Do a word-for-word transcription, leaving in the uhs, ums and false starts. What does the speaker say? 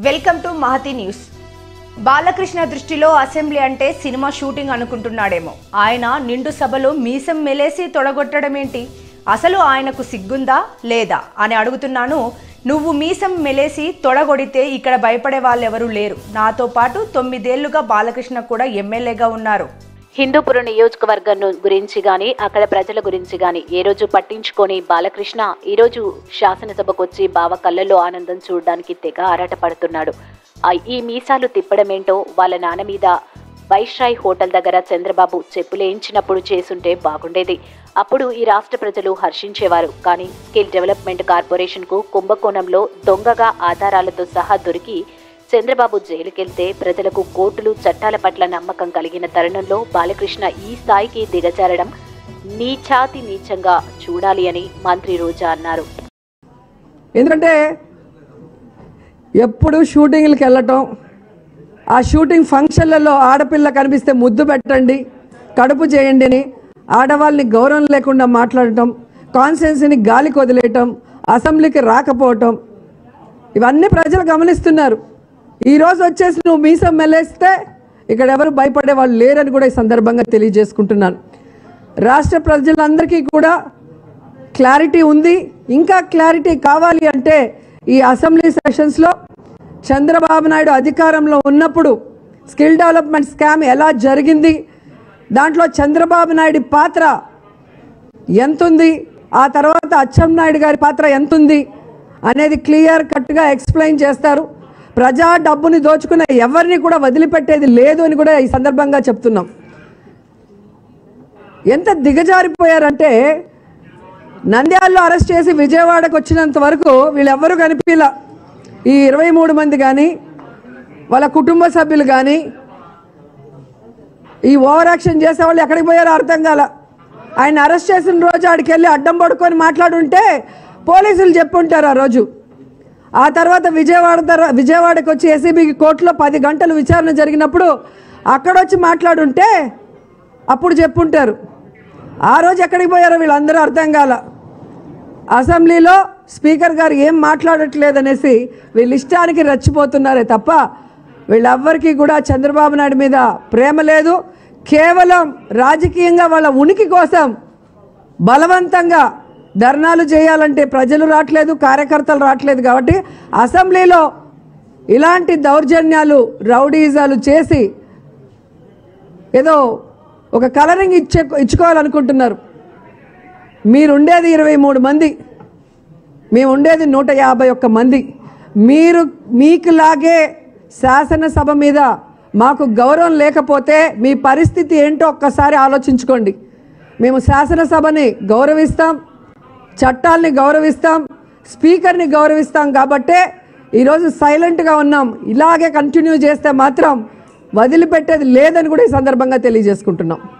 Welcome to Mahathi news. Balakrishna దృష్టిలో assembly అంటే cinema shooting అనుకుంటున్నాడేమో. ఆయన నిండు సభలో మీసం మెలేసి తొడగొట్టడం ఏంటి? అసలు ఆయనకు సిగ్గుందా లేదా అని అడుగుతున్నాను. నువ్వు మీసం మెలేసి తొడగొడితే ఇక్కడ భయపడే వాళ్ళెవరూ లేరు. నాతో పాటు తొమ్మిదేళ్లుగా బాలకృష్ణ కూడా ఎమ్మెల్యేగా ఉన్నారు. హిందూపురం నియోజకవర్గం గురించి గాని అక్కడ ప్రజల గురించి గాని ఏ రోజు పట్టించుకొని బాలకృష్ణ ఈరోజు శాసనసభకు వచ్చి బావ కళ్ళల్లో ఆనందం చూడడానికి తెగ ఆరాటపడుతున్నాడు. ఈ మీసాలు తిప్పడమేంటో వాళ్ళ నాన్న మీద వైశ్రాయ్ హోటల్ దగ్గర చంద్రబాబు చెప్పులేయించినప్పుడు చేసుంటే బాగుండేది. అప్పుడు ఈ రాష్ట్ర ప్రజలు హర్షించేవారు. కానీ స్కిల్ డెవలప్మెంట్ కార్పొరేషన్ కు కుంభకోణంలో దొంగగా ఆధారాలతో సహా దొరికి చంద్రబాబు జైలుకెళ్తే ప్రజలకు కోర్టులు చట్టాల పట్ల నమ్మకం కలిగిన తరుణంలో బాలకృష్ణ ఈ స్థాయికి దిగజారడం నీచాతి నీచంగా చూడాలి అని మంత్రి రోజా అన్నారు. ఎందుకంటే ఎప్పుడు షూటింగ్లకు వెళ్ళటం, ఆ షూటింగ్ ఫంక్షన్లలో ఆడపిల్ల కనిపిస్తే ముద్దు పెట్టండి, కడుపు చేయండి అని ఆడవాళ్ళని గౌరవం లేకుండా మాట్లాడటం, కాన్స్టిట్యున్సీని గాలికి వదిలేయటం, అసెంబ్లీకి రాకపోవటం, ఇవన్నీ ప్రజలు గమనిస్తున్నారు. ఈరోజు వచ్చేసి నువ్వు మీసం మెల్లేస్తే ఇక్కడ ఎవరు భయపడే వాళ్ళు లేరని కూడా ఈ సందర్భంగా తెలియజేసుకుంటున్నాను. రాష్ట్ర ప్రజలందరికీ కూడా క్లారిటీ ఉంది. ఇంకా క్లారిటీ కావాలి అంటే ఈ అసెంబ్లీ సెషన్స్లో చంద్రబాబు నాయుడు అధికారంలో ఉన్నప్పుడు స్కిల్ డెవలప్మెంట్ స్కామ్ ఎలా జరిగింది, దాంట్లో చంద్రబాబు నాయుడు పాత్ర ఎంతుంది, ఆ తర్వాత అచ్చెన్నాయుడు గారి పాత్ర ఎంతుంది అనేది క్లియర్ కట్గా ఎక్స్ప్లెయిన్ చేస్తారు. ప్రజా డబ్బుని దోచుకున్న ఎవరిని కూడా వదిలిపెట్టేది లేదు అని కూడా ఈ సందర్భంగా చెప్తున్నాం. ఎంత దిగజారిపోయారంటే నంద్యాలలో అరెస్ట్ చేసి విజయవాడకు వచ్చినంత వరకు వీళ్ళెవ్వరూ కనిపించలా. ఈ ఇరవై మూడు మంది కానీ వాళ్ళ కుటుంబ సభ్యులు కానీ ఈ ఓవర్ యాక్షన్ చేసేవాళ్ళు ఎక్కడికి పోయారో అర్థం కాల. ఆయన అరెస్ట్ చేసిన రోజు ఆడికి వెళ్ళి అడ్డం పడుకొని మాట్లాడుంటే పోలీసులు చెప్పుంటారు ఆ రోజు. ఆ తర్వాత విజయవాడ విజయవాడకు వచ్చి ఏసీబీకి కోర్టులో పది గంటలు విచారణ జరిగినప్పుడు అక్కడొచ్చి మాట్లాడుంటే అప్పుడు చెప్పుంటారు. ఆ రోజు ఎక్కడికి పోయారో వీళ్ళందరూ అర్థం కాల. అసెంబ్లీలో స్పీకర్ గారు ఏం మాట్లాడట్లేదనేసి వీళ్ళ ఇష్టానికి రెచ్చిపోతున్నారే తప్ప వీళ్ళెవ్వరికీ కూడా చంద్రబాబు నాయుడు మీద ప్రేమ లేదు. కేవలం రాజకీయంగా వాళ్ళ ఉనికి కోసం బలవంతంగా ధర్నాలు చేయాలంటే ప్రజలు రావట్లేదు, కార్యకర్తలు రావట్లేదు. కాబట్టి అసెంబ్లీలో ఇలాంటి దౌర్జన్యాలు, రౌడీజాలు చేసి ఏదో ఒక కలరింగ్ ఇచ్చే ఇచ్చుకోవాలనుకుంటున్నారు. మీరుండేది ఇరవై మూడు మంది, మేము ఉండేది నూట యాభై ఒక్క మంది. మీరు మీకులాగే శాసనసభ మీద మాకు గౌరవం లేకపోతే మీ పరిస్థితి ఏంటో ఒక్కసారి ఆలోచించుకోండి. మేము శాసనసభని గౌరవిస్తాం, చట్టాలని గౌరవిస్తాం, స్పీకర్ని గౌరవిస్తాం. కాబట్టే ఈరోజు సైలెంట్గా ఉన్నాం. ఇలాగే కంటిన్యూ చేస్తే మాత్రం వదిలిపెట్టేది లేదని కూడా ఈ సందర్భంగా తెలియజేసుకుంటున్నాం.